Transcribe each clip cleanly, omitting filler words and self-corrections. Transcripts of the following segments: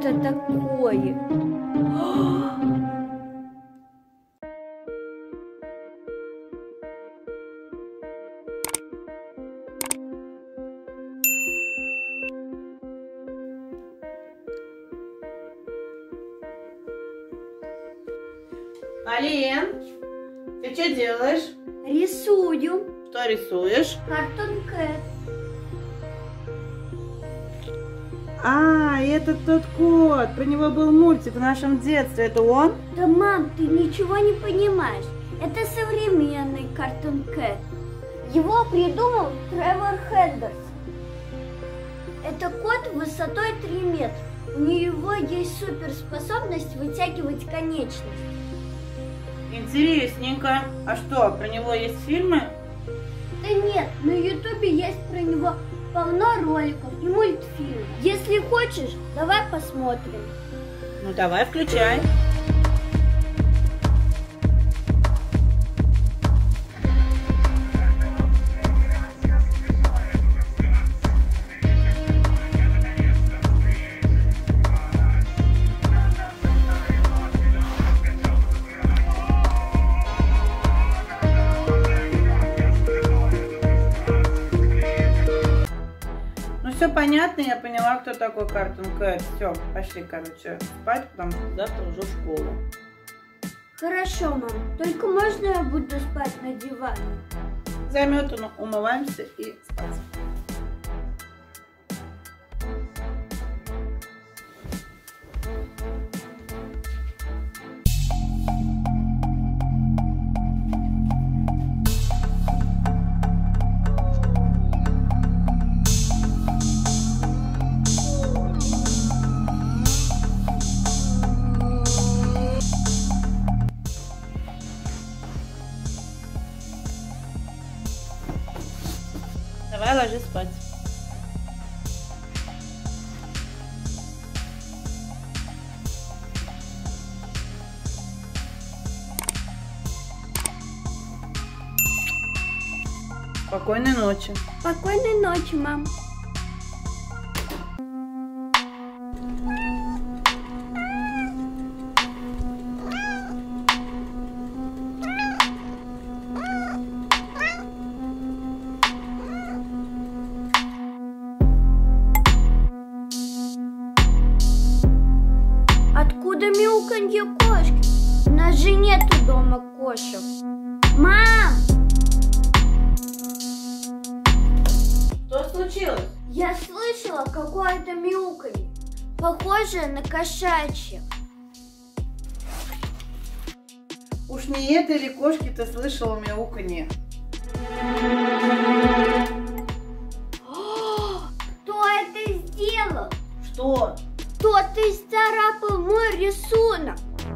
это такое? Алин, ты что делаешь? Рисую. Что рисуешь? Cartoon Cat. Это тот кот. Про него был мультик в нашем детстве. Это он? Да, мам, ты ничего не понимаешь. Это современный Cartoon Cat. Его придумал Тревор Хендерсон. Это кот высотой 3 метра. У него есть суперспособность вытягивать конечности. Интересненько. А что, про него есть фильмы? Да нет, на ютубе есть про него полно роликов и мультфильмов. Если хочешь, давай посмотрим. Ну давай, включай. Все понятно, я поняла, кто такой Cartoon Cat. Все, пошли, короче, спать, потому что завтра уже в школу. Хорошо, мам. Только можно я буду спать на диване? Заметано, умываемся и спать. Давай ложись спать. Спокойной ночи. Спокойной ночи, мам. Откуда мяуканье кошки? У нас же нету дома кошек. Мам! Что случилось? Я слышала какое-то мяуканье, похожее на кошачье. Уж не этой ли кошки ты слышала мяуканье? Кто это сделал? Что? Кто-то исцарапал мой рисунок.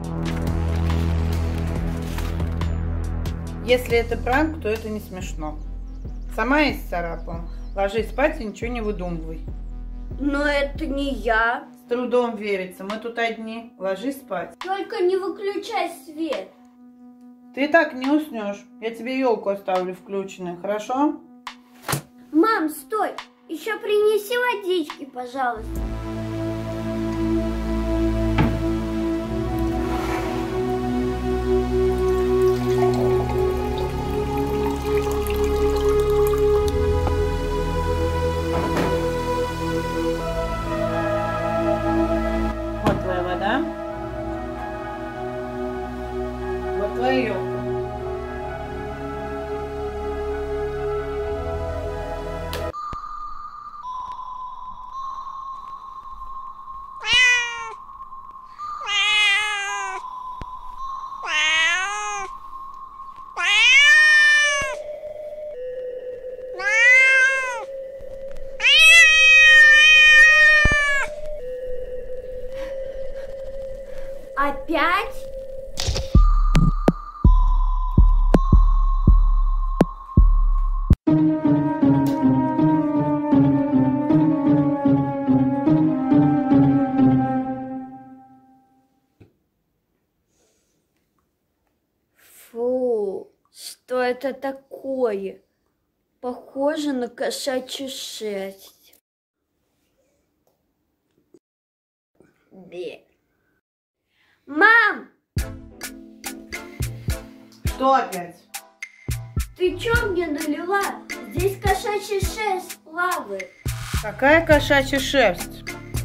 Если это пранк, то это не смешно. Сама исцарапала. Ложись спать и ничего не выдумывай. Но это не я. С трудом верится, мы тут одни. Ложись спать. Только не выключай свет. Ты и так не уснешь. Я тебе елку оставлю включенной, хорошо? Мам, стой! Еще принеси водички, пожалуйста. Вот твоя вода. Вот твоя елка. Опять? Фу, что это такое? Похоже на кошачью шерсть. Бе. Мам! Что опять? Ты чё мне налила? Здесь кошачий шерсть плавает. Какая кошачья шерсть?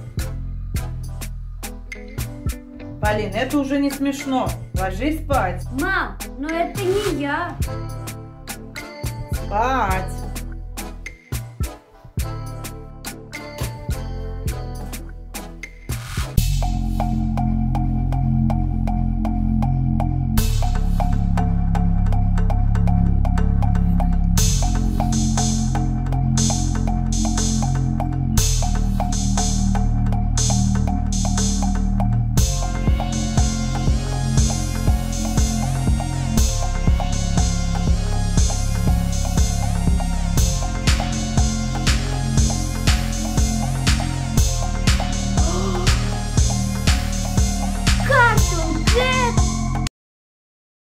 Полин, это уже не смешно. Ложись спать. Мам, но это не я. Спать.